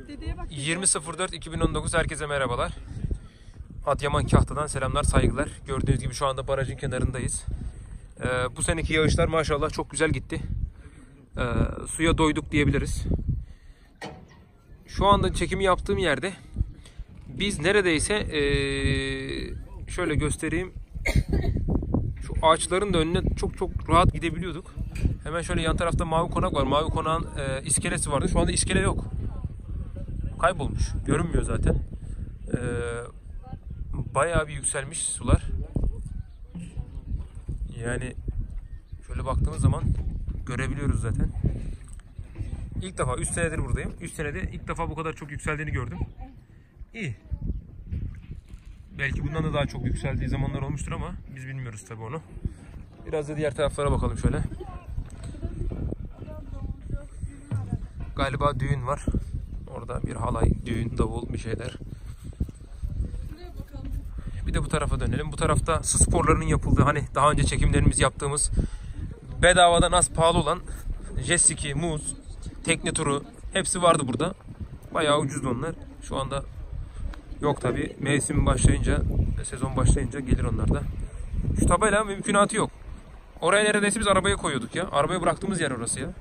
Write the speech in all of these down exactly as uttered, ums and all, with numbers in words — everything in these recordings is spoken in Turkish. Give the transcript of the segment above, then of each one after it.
yirmi sıfır dört iki bin on dokuz herkese merhabalar. Adıyaman Kahta'dan selamlar, saygılar. Gördüğünüz gibi şu anda barajın kenarındayız. Ee, bu seneki yağışlar maşallah çok güzel gitti. Ee, suya doyduk diyebiliriz. Şu anda çekimi yaptığım yerde biz neredeyse ee, şöyle göstereyim. Şu ağaçların da önüne çok çok rahat gidebiliyorduk. Hemen şöyle yan tarafta Mavi Konak var. Mavi Konak'ın e, iskelesi vardı. Şu anda iskele yok. Kaybolmuş. Görünmüyor zaten. E, bayağı bir yükselmiş sular. Yani şöyle baktığımız zaman görebiliyoruz zaten. İlk defa üç senedir buradayım. üç senede ilk defa bu kadar çok yükseldiğini gördüm. İyi. Belki bundan da daha çok yükseldiği zamanlar olmuştur ama biz bilmiyoruz tabii onu. Biraz da diğer taraflara bakalım şöyle. Galiba düğün var. Orada bir halay, düğün, davul, bir şeyler. Bir de bu tarafa dönelim. Bu tarafta su sporlarının yapıldığı, hani daha önce çekimlerimizi yaptığımız, bedavadan az pahalı olan jet ski, muz, tekne turu hepsi vardı burada. Bayağı ucuzdu onlar. Şu anda yok tabi. Mevsim başlayınca, sezon başlayınca gelir onlar da. Şu tabela mümkünatı yok. Oraya neredeyse biz arabaya koyuyorduk ya. Arabaya bıraktığımız yer orası ya.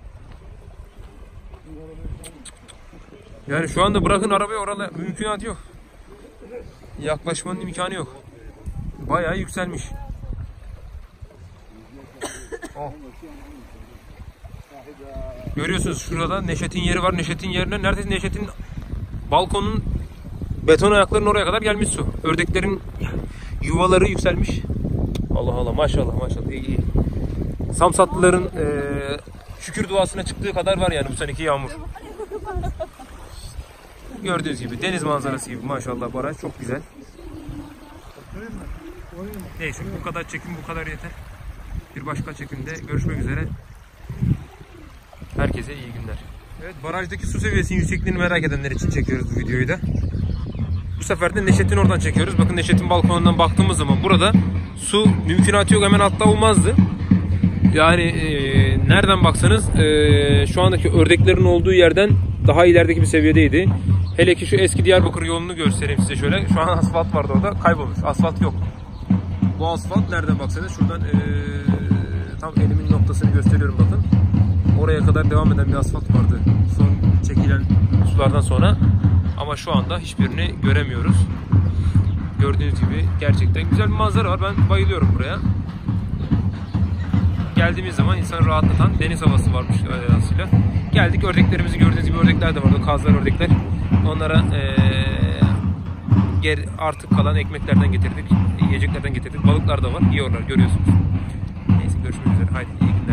Yani şu anda bırakın arabayı, orada mümkünatı yok. Yaklaşmanın imkanı yok. Bayağı yükselmiş. Oh. Görüyorsunuz şurada Neşet'in yeri var. Neşet'in yerine neredeyse Neşet'in balkonun beton ayaklarının oraya kadar gelmiş su. Ördeklerin yuvaları yükselmiş. Allah Allah, maşallah maşallah, iyi iyi. Samsatlıların e, şükür duasına çıktığı kadar var yani bu seneki yağmur. Gördüğünüz gibi deniz manzarası gibi maşallah, baraj çok güzel. Neyse, bu kadar çekim bu kadar yeter. Bir başka çekimde görüşmek üzere. Herkese iyi günler. Evet, barajdaki su seviyesinin yüksekliğini merak edenler için çekiyoruz bu videoyu da. Bu sefer de Neşet'in oradan çekiyoruz. Bakın Neşet'in balkonundan baktığımız zaman burada su mümkünatı yok, hemen altta olmazdı. Yani e, nereden baksanız e, şu andaki ördeklerin olduğu yerden daha ilerideki bir seviyedeydi. Hele ki şu eski Diyarbakır yolunu göstereyim size şöyle. Şu an asfalt vardı orada, kaybolmuş. Asfalt yok. Bu asfalt nereden baksanız şuradan e, tam elimin noktasını gösteriyorum bakın. Oraya kadar devam eden bir asfalt vardı son çekilen sulardan sonra. Ama şu anda hiçbirini göremiyoruz. Gördüğünüz gibi gerçekten güzel bir manzara var. Ben bayılıyorum buraya. Geldiğimiz zaman insanı rahatlatan deniz havası varmış aslında. Geldik, ördeklerimizi gördüğünüz gibi ördekler de vardı. Kazlar, ördekler. Onlara ee, geri artık kalan ekmeklerden getirdik. Yiyeceklerden getirdik. Balıklar da var. Yiyorlar, görüyorsunuz. Neyse, görüşmek üzere. Haydi iyi günler.